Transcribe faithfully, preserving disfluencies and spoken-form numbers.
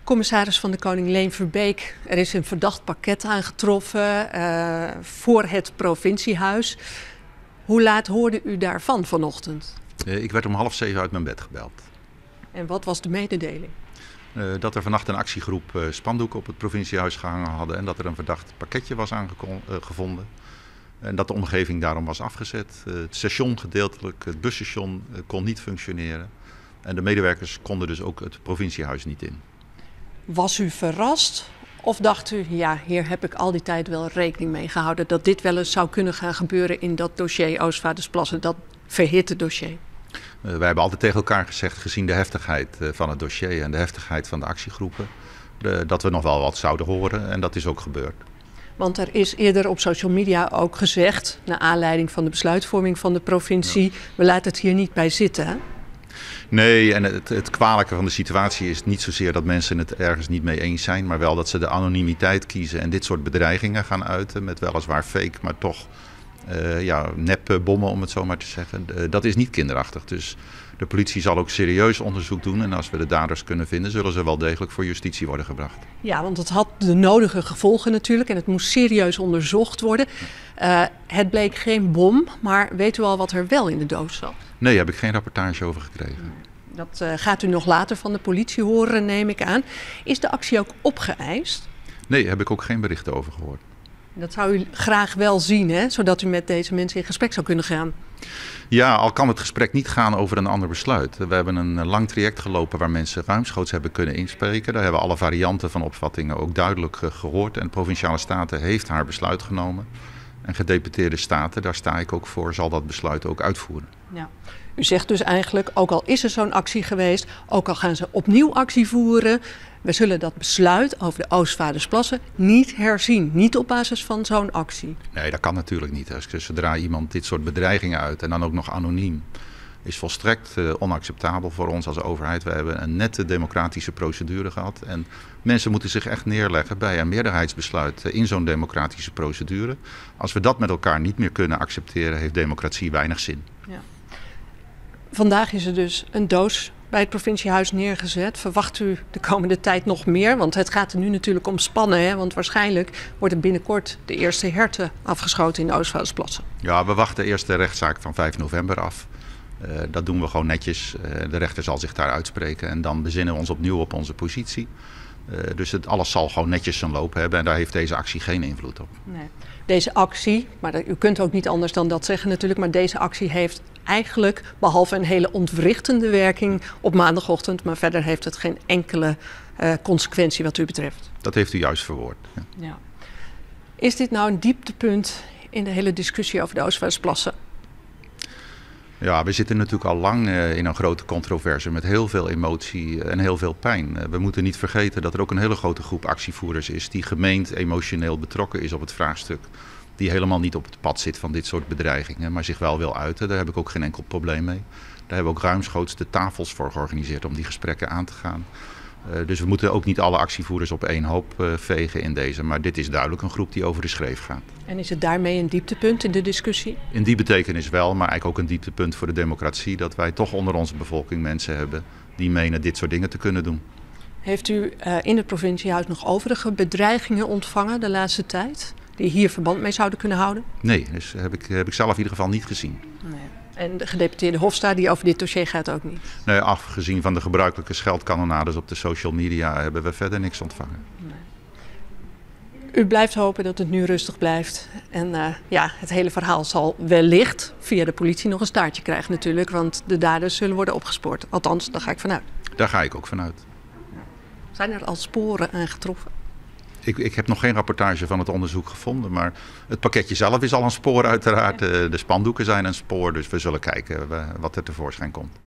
Commissaris van de Koning Leen Verbeek, er is een verdacht pakket aangetroffen uh, voor het provinciehuis. Hoe laat hoorde u daarvan vanochtend? Uh, ik werd om half zeven uit mijn bed gebeld. En wat was de mededeling? Uh, dat er vannacht een actiegroep uh, spandoeken op het provinciehuis gehangen hadden en dat er een verdacht pakketje was aangevonden. Uh, en dat de omgeving daarom was afgezet. Uh, het station gedeeltelijk, het busstation uh, kon niet functioneren. En de medewerkers konden dus ook het provinciehuis niet in. Was u verrast of dacht u, ja, hier heb ik al die tijd wel rekening mee gehouden dat dit wel eens zou kunnen gaan gebeuren in dat dossier Oostvaardersplassen, dat verhitte dossier? Uh, wij hebben altijd tegen elkaar gezegd, gezien de heftigheid uh, van het dossier en de heftigheid van de actiegroepen, uh, dat we nog wel wat zouden horen en dat is ook gebeurd. Want er is eerder op social media ook gezegd, naar aanleiding van de besluitvorming van de provincie, ja. we laten het hier niet bij zitten, hè? Nee, en het, het kwalijke van de situatie is niet zozeer dat mensen het ergens niet mee eens zijn, maar wel dat ze de anonimiteit kiezen en dit soort bedreigingen gaan uiten met weliswaar fake, maar toch uh, ja, nepbommen om het zo maar te zeggen. Uh, dat is niet kinderachtig, dus de politie zal ook serieus onderzoek doen en als we de daders kunnen vinden, zullen ze wel degelijk voor justitie worden gebracht. Ja, want het had de nodige gevolgen natuurlijk en het moest serieus onderzocht worden. Uh, het bleek geen bom, maar weet u al wat er wel in de doos zat? Nee, daar heb ik geen rapportage over gekregen. Dat uh, gaat u nog later van de politie horen, neem ik aan. Is de actie ook opgeëist? Nee, daar heb ik ook geen berichten over gehoord. Dat zou u graag wel zien, hè? Zodat u met deze mensen in gesprek zou kunnen gaan. Ja, al kan het gesprek niet gaan over een ander besluit. We hebben een lang traject gelopen waar mensen ruimschoots hebben kunnen inspreken. Daar hebben we alle varianten van opvattingen ook duidelijk gehoord. En de Provinciale Staten heeft haar besluit genomen. En gedeputeerde staten, daar sta ik ook voor, zal dat besluit ook uitvoeren. Ja. U zegt dus eigenlijk, ook al is er zo'n actie geweest, ook al gaan ze opnieuw actie voeren, we zullen dat besluit over de Oostvaardersplassen niet herzien. Niet op basis van zo'n actie. Nee, dat kan natuurlijk niet. Als zodra iemand dit soort bedreigingen uit en dan ook nog anoniem, is volstrekt uh, onacceptabel voor ons als overheid. We hebben een nette democratische procedure gehad. En mensen moeten zich echt neerleggen bij een meerderheidsbesluit in zo'n democratische procedure. Als we dat met elkaar niet meer kunnen accepteren, heeft democratie weinig zin. Ja. Vandaag is er dus een doos bij het provinciehuis neergezet. Verwacht u de komende tijd nog meer? Want het gaat er nu natuurlijk om spannen. Hè? Want waarschijnlijk wordt er binnenkort de eerste herten afgeschoten in de Oostvaardersplassen. Ja, we wachten eerst de rechtszaak van vijf november af. Uh, dat doen we gewoon netjes. Uh, de rechter zal zich daar uitspreken en dan bezinnen we ons opnieuw op onze positie. Uh, dus het, alles zal gewoon netjes zijn loop hebben en daar heeft deze actie geen invloed op. Nee. Deze actie, maar dat, u kunt ook niet anders dan dat zeggen natuurlijk, maar deze actie heeft eigenlijk, behalve een hele ontwrichtende werking op maandagochtend, maar verder heeft het geen enkele uh, consequentie wat u betreft. Dat heeft u juist verwoord. Ja. Ja. Is dit nou een dieptepunt in de hele discussie over de Oostvaardersplassen? Ja, we zitten natuurlijk al lang uh, in een grote controverse met heel veel emotie en heel veel pijn. Uh, we moeten niet vergeten dat er ook een hele grote groep actievoerders is die gemeend emotioneel betrokken is op het vraagstuk. Die helemaal niet op het pad zit van dit soort bedreigingen, maar zich wel wil uiten. Daar heb ik ook geen enkel probleem mee. Daar hebben we ook ruimschoots de tafels voor georganiseerd om die gesprekken aan te gaan. Uh, dus we moeten ook niet alle actievoerders op één hoop uh, vegen in deze. Maar dit is duidelijk een groep die over de schreef gaat. En is het daarmee een dieptepunt in de discussie? In die betekenis wel, maar eigenlijk ook een dieptepunt voor de democratie. Dat wij toch onder onze bevolking mensen hebben die menen dit soort dingen te kunnen doen. Heeft u uh, in het provinciehuis nog overige bedreigingen ontvangen de laatste tijd? Die hier verband mee zouden kunnen houden? Nee, dus heb ik, heb ik zelf in ieder geval niet gezien. Nee. En de gedeputeerde Hofsta, die over dit dossier gaat, ook niet? Nee, afgezien van de gebruikelijke scheldkanonades op de social media hebben we verder niks ontvangen. Nee. U blijft hopen dat het nu rustig blijft. En uh, ja, het hele verhaal zal wellicht via de politie nog een staartje krijgen natuurlijk. Want de daders zullen worden opgespoord. Althans, daar ga ik vanuit. Daar ga ik ook vanuit. Zijn er al sporen aangetroffen? Ik, ik heb nog geen rapportage van het onderzoek gevonden, maar het pakketje zelf is al een spoor uiteraard. De, de spandoeken zijn een spoor, dus we zullen kijken wat er tevoorschijn komt.